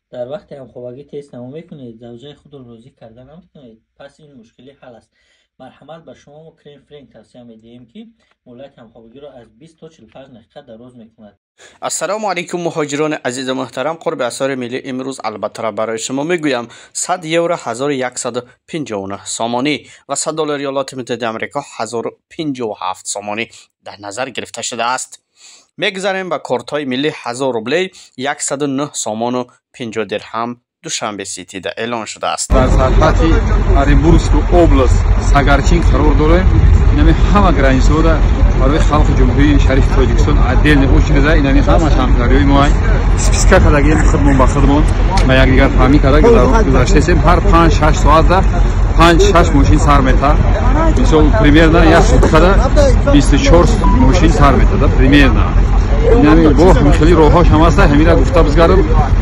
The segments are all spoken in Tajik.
در وقت همخوابگی تست تمام میکنید، زوجه خود را راضی کرده نمیتونید، پس این مشکلی حل است. مرحمت به شما و کریم فرینگ توصیه میدهیم که مهلت همخوابگی را از 20 تا 45 دقیقه دراز میکند. السلام علیکم مهاجران عزیز و محترم. قرب اسعار ملی امروز البته را برای شما میگویم. 100 یورو 1159 سامانی و 100 دلار ایالات متحده آمریکا 1057 سامانی در نظر گرفته شده است. میگذاریم به کارت های ملی 1000 روبلی 109 سامان و 50 درهم دوشنبه سیتی ده اعلان شده است. در سرحد оренбургской область Сагарчин قرار داره. اینمی همه گرانسو ده برای خلق جمهوری شریف تاجیکستان عدل نبوده ده. اینمی همه همکاری ما اسپیسکا کداگیم خدمون با خدمون ما یک دیگر فهمی کدا گذاشته سیم هر 5-6 ساعت ده 5-6 ماشین سر میته. مثلا примерно یک سوتکا 24 ماشین سر میته ده примерно. اینمی با خیلی راهاش هم است. همین را گفته بزرگم.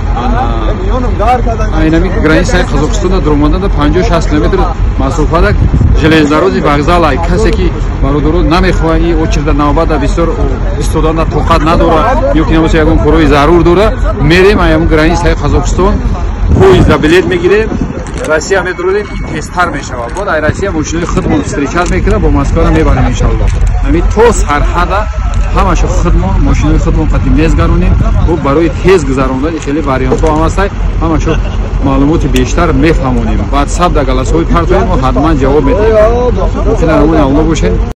اینمی گرانسای قزاقستان درمانده ده 50-60 کیلومتر مسافت ده. железнодорожный вокзал ай касе ки бародаро намехоҳад ин очерда навбат бисёр истодан тоқат надорад ё ки намоса ягон корои зарур дорад мерем аямун границаи қозоқистон поезда билет мегирем россия метродем тезтар мешавад бод ай россия мошинои худмон встречат мекунад бо москва мебарем иншаллоҳ ҳамин то сарҳада ҳамаша худмон мошинои худмон қадим мезгаронем бо барои тез гузарондани хеле вариантҳо ҳам ҳастанд ҳамаша маълумоти бештар мефаҳмонем ватсап дар галасҳои партои мо ҳатман ҷавоб медиҳем. Мухтарам алло бошед.